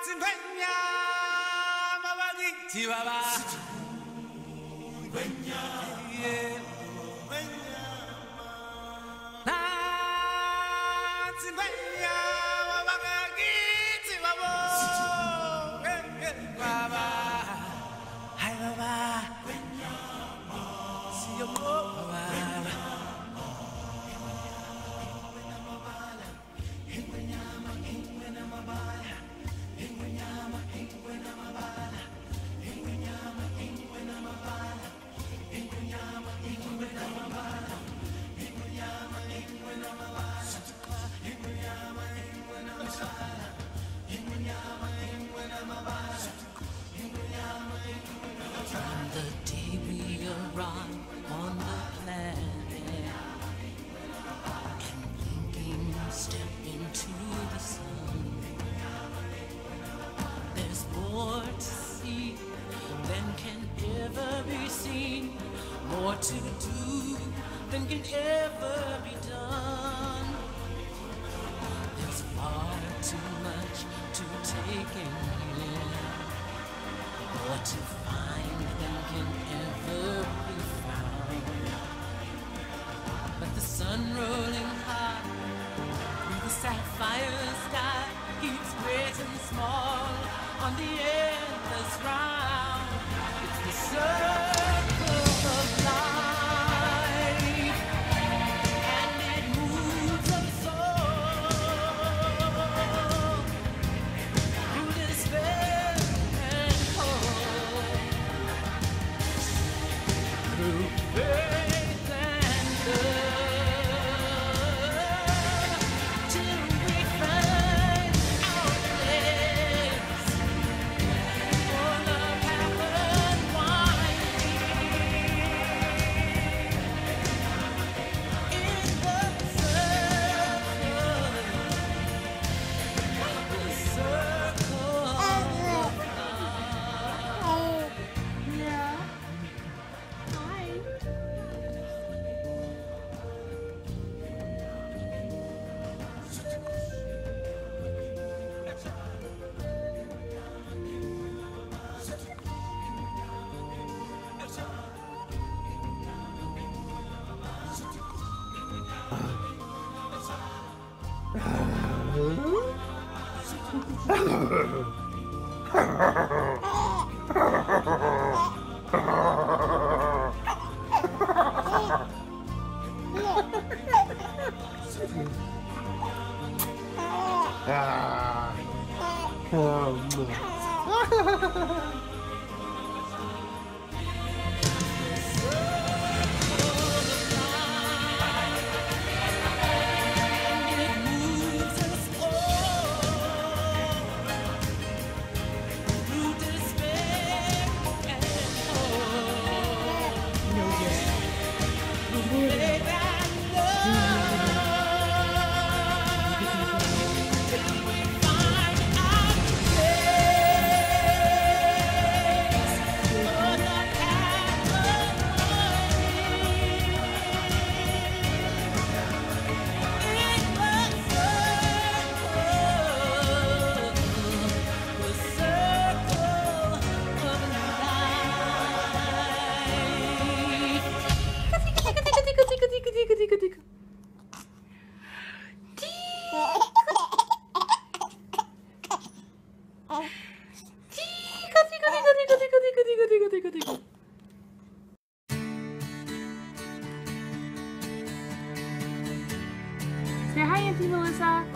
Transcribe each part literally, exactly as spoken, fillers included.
Say hi, Auntie Melissa.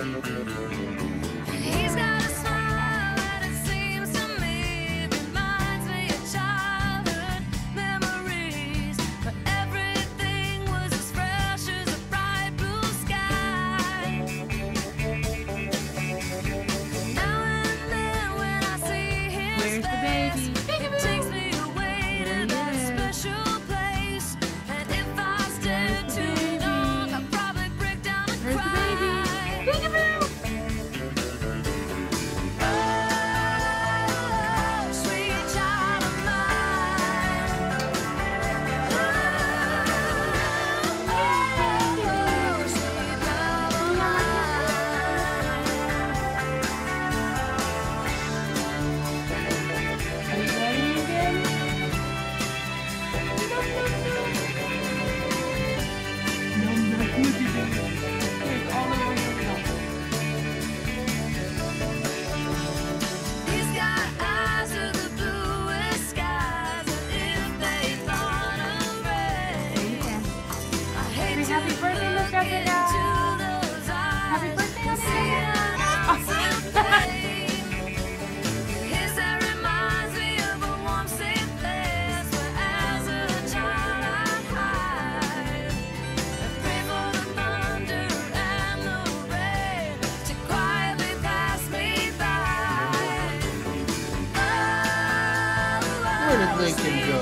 He's got a smile and it seems to me reminds me of childhood memories, but everything was as fresh as a bright blue sky. Now and then when I see his Where's the face, baby? it takes me away to that special place. And if I stay too long, I'll probably break down and Where's the baby? cry. Peekaboo! thinking go.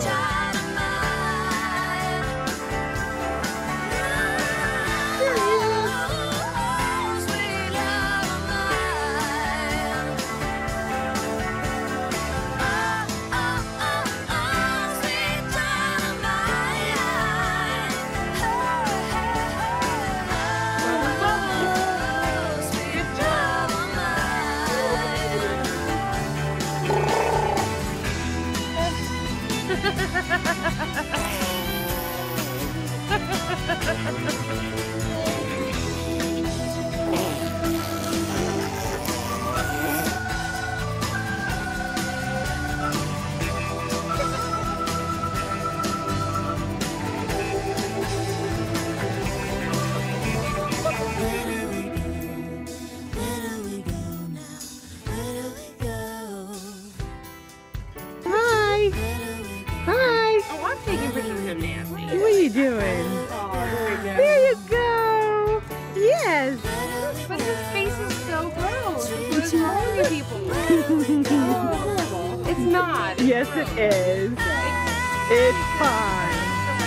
What are you doing? Oh, there we go. There you go. Yes. But his face is so gross. What's wrong with people? Oh, it's not. Yes, it is. It's fine.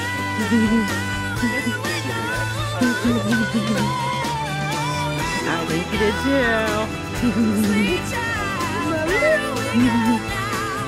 I think you did too.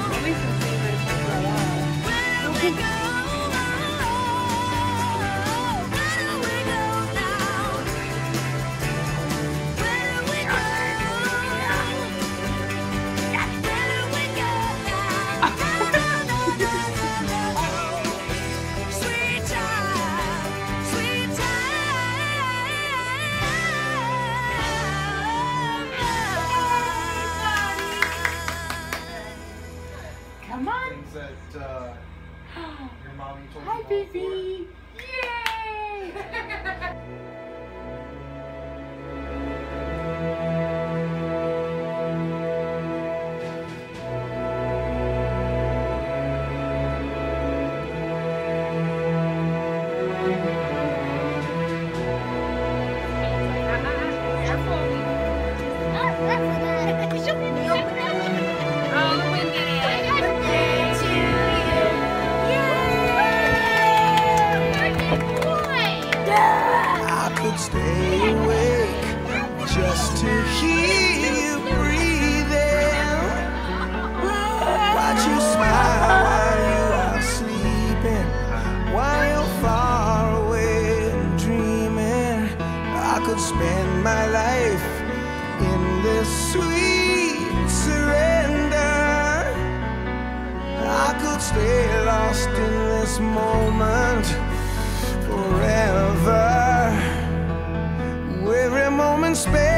Come on. Things that uh, your mommy told Hi, you baby. Yay! Stay awake just to hear you breathing. Watch you smile while you are sleeping, while you're far away and dreaming. I could spend my life in this sweet surrender. I could stay lost in this moment forever. Every moment spent